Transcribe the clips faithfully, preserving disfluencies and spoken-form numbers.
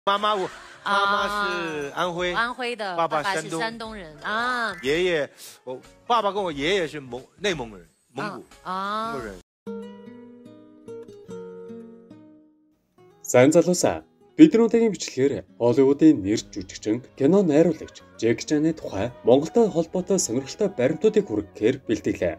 妈妈我妈妈啊是安徽， 安徽的， 爸爸爸是山东山东人啊。 爷爷我爸爸跟我爷爷是蒙内蒙人，蒙古啊。 蒙古人。 Сайн залуусаа бидний удаагийн бичлэгээр Холливуудын нэр жүжигчин кино найруулагч Джеки Чаны тухай Монголтой холбоотой сонирхолтой баримтуудыг хүргэхээр бэлтгэлээ.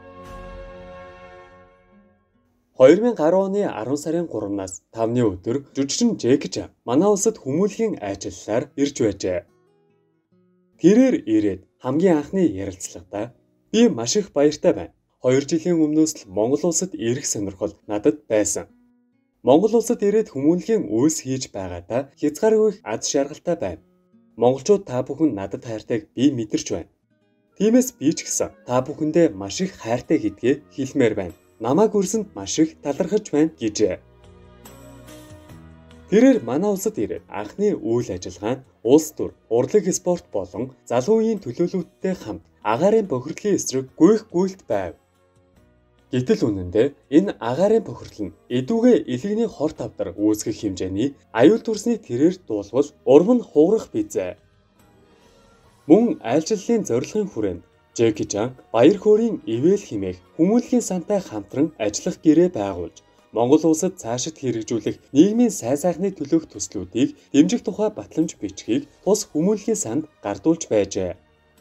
две тысячи десять оны арван сарын гуравнаас тавны өдөр жүжигчин Джеки Чан манай улсад хүмүүнлэгийн айчлалаар ирж байжээ. Тэрээр ирээд хамгийн анхны ярилцлагадаа би маш их баяртай байна. Хоёр жилийн өмнөөс л Монгол улсад ирэх сонирхол надад байсан. Монгол улсад ирээд хүмүүнлэгийн үйлс хийж байгаадаа хязгааргүй аз жаргалтай байна. Монголчууд та бүхэн надад хайртайг би мэдэрч байна. Тиймээс би ч гэсэн та бүхэндээ маш их хайртай гэдгээ хэлмээр байна. Намайг үрсэнд маш их талархаж байна гэжээ. Тэрээр манай улсад ирээд анхны үйл ажиллагаа нь улс төр, урлаг спорт болон залуу үеийн төлөөлөлттэй хамт агаарын бохирдлын эсрэг гүйх гүйлт байв. Гэтэл үнэндээ энэ агаарын бохирдол нь эдүгээ илэгний хор тавдар үүсгэх хэмжээний аюул төрсний тэрээр дуулвал урам нь хугарах бизээ. Мөн айлчлалын зорилгын хүрээнд Джеки Чан баяр хөөрийн ивэл химээх хүмүүнлэгийн сантай хамтран ажиллах гэрээ байгуулж Монгол улсад цаашид хэрэгжүүлэх нийгмийн сайн сайхны төлөөх төслүүдийг дэмжих тухай батламж бичгийг тус хүмүүнлэгийн санд гардуулж байжээ.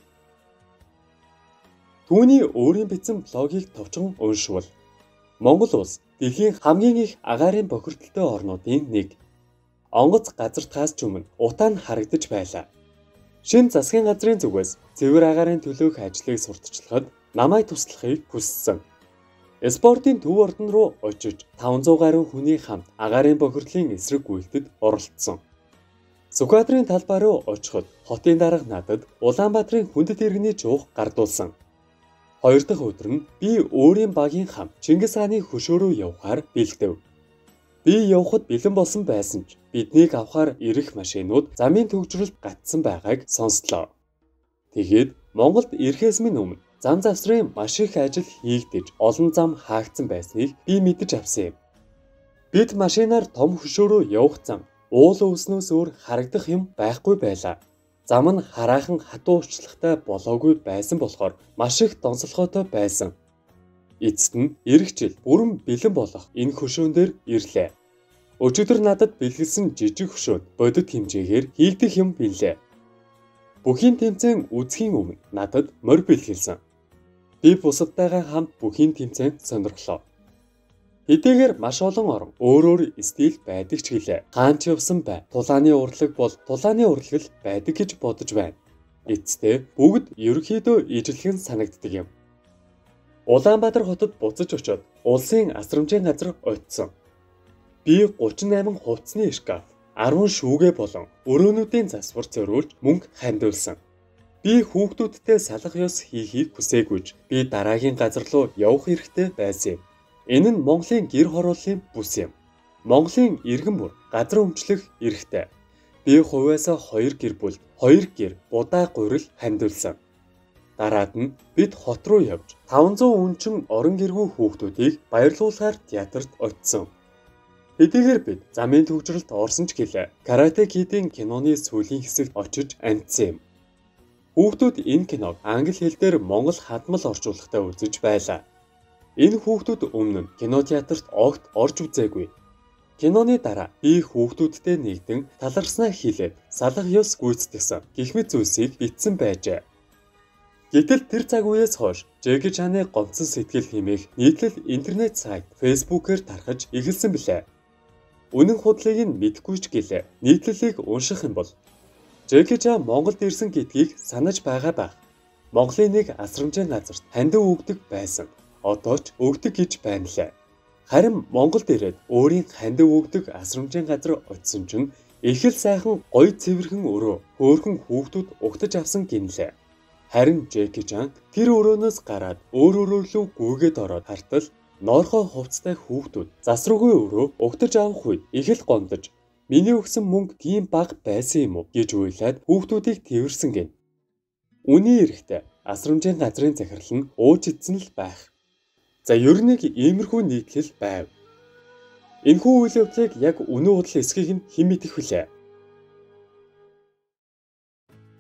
Түүний өөрийн бичсэн блогийг товчхон уншвал Монгол улс дэлхийн хамгийн их агаарын бохирдолтой орнуудын нэг. Онгоц газартгаас ч өмнө утаа нь харагдаж байлаа. Шинэ засгийн газрын зүгээс цэвэр агаарын төлөөх ажлыг сурталчлахад намайг туслахыг хүссэн. Спортын төв ордон руу очиж таван зуун гаруй хүний хамт агаарын бохирдлын эсрэг гүйлтэд оролцсон. Сүхбаатарын талбай руу очиход хотын дарга надад Улаанбаатарын хүндэт иргэний жуух гардуулсан. Хоёр дахь өдөр нь би өөрийн багийн хамт Чингис хааны хөшөөрөө явахаар бэлдэв. Би явхад бэлэн болсон байсан ч биднийг авахаар ирэх машинууд замын төвчрөлд гатсан байгааг сонслоо. Тэгээд Монголд ирэхээс минь өмнө зам завсрын маш их ажил хийгдэж олон зам хаагдсан байсныг би мэдэж авсан юм. Бид машинаар том хөшөөрөө явах зам уул өвснөөс өөр харагдах юм байхгүй байлаа. Зам нь хараахан хатуу уучлахтай болоогүй байсан болохоор маш их донцолгоотой байсан. Эцэст нь эх жил бүрэн бэлэн болох энэ хөшөөн дээр ирлээ. Өчигдөр надад бэлгэлсэн жижиг хөшөөнд бодит хэмжээгээр хийгдэх юм билээ. Бүхийн тэмцээн үзхийн өмнө надад морь бэлгэлсэн. Би бусадтайгаа хамт бүхийн тэмцээн сонирхлоо. Хэдийгээр маш олон орон өөр өөр стил байдаг ч гэлээ. Хаанч явсан бай. Тулааны урлаг бол тулааны урлаг л байдаг гэж бодож байна. Эцэстээ бүгд ерөнхийдөө ижилхэн санагддаг юм. Улаанбаатар хотод буцаж очоод улсын асрамжийн газар очсон. Би гучин осем хувцсны шкаф, арван шүүгээ болон өрөөнүүдийн засвар зориулж мөнгө хандуулсан. Би хүүхдүүдтэй салах ёс хийхийг хүсээгүй. Би дараагийн газар руу явах хэрэгтэй байсан юм. Энэ нь Монголын гэр хорооллын бүс юм. Монголын иргэн бүр газар өмчлөх эрхтэй. Би хувьяасаа хоёр гэр бүл, хоёр гэр будаа гурил хандуулсан. Дараад нь бид хот руу явж таван зуун үнчин орон гэргүй хүүхдүүдийг баярлуулахаар театрт очсон. Хэдийгээр бид замын төвчрөлд орсон ч гэлээ Каратэ Кидийн киноны сүүлийн хэсэгт очиж амжсан юм. Хүүхдүүд энэ киног англи хэлээр монгол хадмал орчуулгатай үзэж байлаа. Энэ хүүхдүүд өмнө нь кинотеатрт огт орж үзээгүй. Киноны дараа би хүүхдүүдтэй нэгдэн талархснаа хэлээд салах ёс гүйцэтгсэн гэх мэт зүйлсийг бичсэн байжээ. Гэтэл тэр цаг үеэс хойш Джеки Чаны гомцсон сэтгэл хэмээх нийтлэл интернет сайт Facebook-ээр тархаж эхэлсэн билээ. Үнэн худлыг нь мэдэхгүй ч гэлээ нийтлэлийг унших юм бол Джеки Чан Монголд ирсэн гэдгийг санаж байгаа байх. Монголын нэг асрамжийн газарт хандив өгдөг байсан. Одоо ч өгдөг гэж байна лээ. Харин Монголд ирээд өөрийн хандив өгдөг асрамжийн газар очисон чинь их л сайхан гоё цэвэрхэн өрөө хөөрхөн хүүхдүүд угтаж авсан гинлээ. Харин Джеки Чан тэр өрөөнөөс гараад өөр өрөө рүү гүйгээд ороод хартал ноорхоо хувцтай хүүхдүүд засруугүй өрөө угтаж авах үед их л гомдож миний өгсөн мөнгө тийм бага байсан юм уу гэж уйлаад хүүхдүүдийг тэрсэн гин. Үний эрэхтэй асрамжийн газрын захирал нь ууж идсэн л байх. За ер нь нэг иймэрхүү нийтлэл байв. Энэхүү үйл явдлыг яг үнэн удал эсхийг нь хэн мэдэх вүлээ?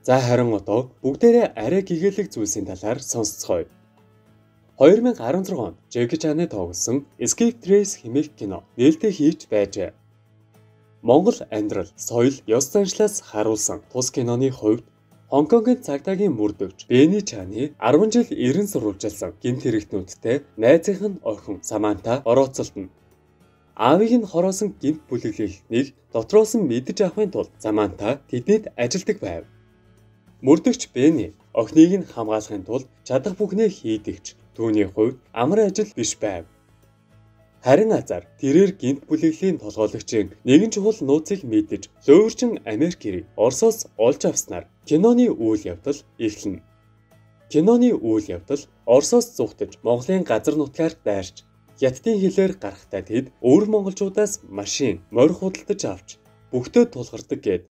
За харин одоо бүгдээрээ арай гэгээлэг зүйлсийн талаар сонсцгоё. two thousand sixteen онд Jackie Chan-ы тоглосон Escape Trace хэмээх кино нээлттэй хийж байжээ. Монгол амьдрал, соёл, ёс заншлаас харуулсан тус киноны хувьд Хонконгийн цагдаагийн мөрдөгч Бенни Чаны ten жил эрен сурвалжилсан гэмт хэрэгтнүүдтэй найзынх нь охин Саманта орооцолдно. Аавыг нь хороосон гэмт бүлэглэлтнийг дотроос нь мэдэж авахын тулд Саманта тэднийд ажилдаг байв. Мөрдөгч Бенни охиныг нь хамгаалахын тулд чадах бүхнээ хийдэгч түүний хувьд амар ажил биш байв. Харин азар тэрээр гэмт бүлэглэлийн толгойлогчийн нэгэн чухал нууцыг мэдэж лөөвөрчин Америк ирэг Оросоос олж авснаар киноны үйл явдал эхэлнэ. Киноны үйл явдал Оросоос зүгтэж Монголын газар нутгаар дайрч Хятадын хэлээр гарахтаа тэд өвөр монголчуудаас машин морь худалдаж авч бүгдөө тулгардаг гэд.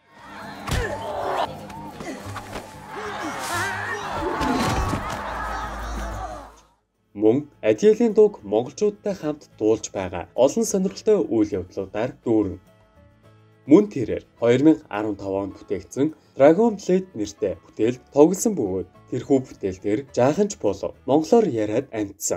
Мөн Адиэлийн дууг монголчуудтай хамт дуулж байгаа олон сонирхолтой үйл явдлуудаар дүүрэн. Мөн тэрээр two thousand fifteen онд бүтээгдсэн Dragon Blade нэртэй бүтээл тоглосон бөгөөд тэрхүү бүтээл дээр жаахан ч болов монголоор яриад амьдсан.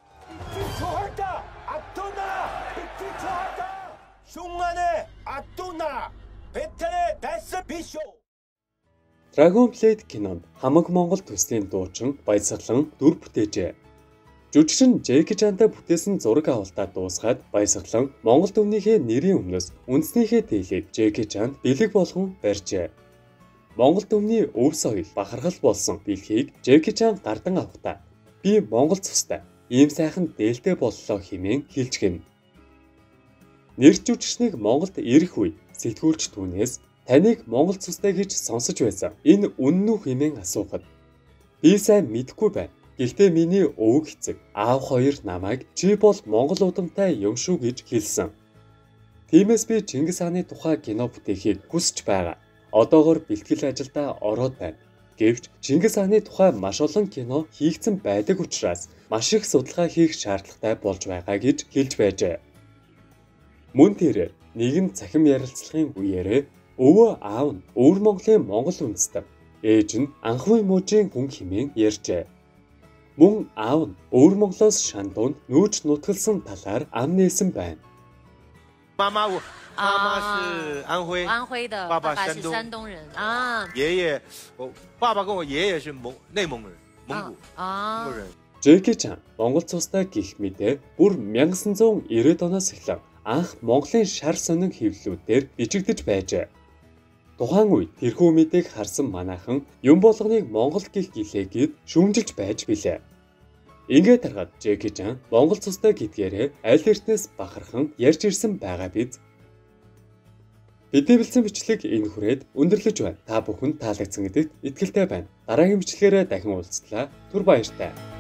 Dragon Blade кинонд хамаг монгол төслийн дуучин Баясгалан дүр бүтээжээ. Жүжигчин Jackie Chan-тай бүтээсэн зураг авалтаа дуусгаад Баясгалан Монгол өвнийхээ нэрийн өмнөөс үндснийхээ тэлээд Jackie Chan бэлэг болгон барьжээ. Монгол өвний өв соёл бахархал болсон бэлгийг Jackie Chan гардан авахдаа би Монгол цустай ийм сайхан дээлтэй боллоо хэмээн хэлж гэнэ. Нэр жүжигчнийг Монголд ирэх үе сэтгүүлч түүнээс таныг Монгол цустай гэж сонсож байсан. Энэ үнэн үү хэмээн асуухад би сайн мэдэхгүй байна. Гэхдээ миний өвөг эцэг аав хоёр намайг чи бол Монгол удамтай юм шүү гэж хэлсэн. Тиймээс би Чингис хааны тухай кино бүтээхийг хүсэж байгаа. Одоогоор бэлтгэл ажилдаа ороод байна. Гэвч Чингис хааны тухай маш олон кино хийгдсэн байдаг учраас маш их судалгаа хийх шаардлагатай болж байгаа гэж хэлж байжээ. Мөн тэрээр нэгэн цахим ярилцлагын үеэрээ өвөө аав нь өвөр Монголын Монгол үндэстэн, ээж нь анхны мужийн хүн хэмээн ярьжээ. Мөн аав нь өвөр Монголоос Шандуунд нүүж нутгалсан талаар ам нээсэн байна. 妈妈我妈妈是安徽， 安徽的， 爸爸是山东山东人啊。 爷爷我爸爸跟我爷爷是蒙内蒙人，蒙古啊蒙古人。 Jackie Chan Монгол цустай гих мэдээ бүр nineteen ninety оноос эхлэн анх Монголын шар сонин хэвлэлүүдээр бичигдэж байжээ. Тухайн үед тэрхүү мэдээг харсан манайхан юм болгоныг Монгол гих гэлээгээд шүүмжилж байж билээ. Ингээд харахад Jackie Chan Монгол цустай гэдгээрээ аль эртнээс бахархан ярьж ирсэн байгаа биз. Бидний бэлдсэн бичлэг энэ хүрээд өндөрлөж байна. Та бүхэн таалагдсан гэдэгт итгэлтэй байна. Дараагийн бичлэгээрээ дахин уулзлаа. Түр баяртай.